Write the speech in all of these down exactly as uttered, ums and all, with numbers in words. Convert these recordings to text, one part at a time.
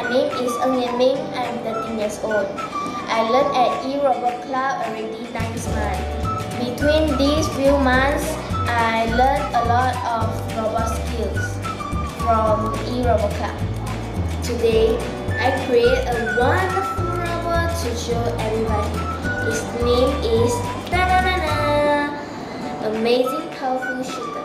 name is Ming. I'm thirteen years old. I learned at Robotclub already nine months. Between these few months, I learned a lot of robot skills from Robotclub. Today, I create a wonderful robot to show everybody. His name is ta-da-da-da, Amazing Powerful Shooter.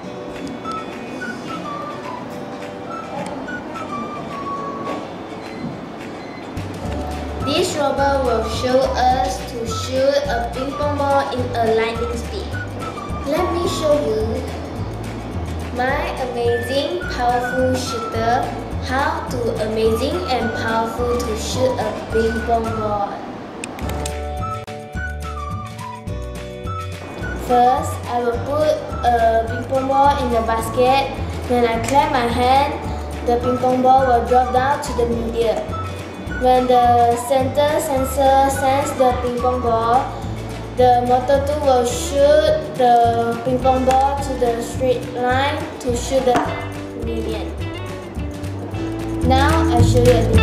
This robot will show us to shoot a ping pong ball in a lightning speed. Let me show you my amazing powerful shooter, how to amazing and powerful to shoot a ping pong ball. First, I will put a ping pong ball in the basket. When I clap my hand, the ping pong ball will drop down to the medium. When the center sensor sends the ping pong ball, the motor two will shoot the ping pong ball to the straight line to shoot the minion. Now I show you a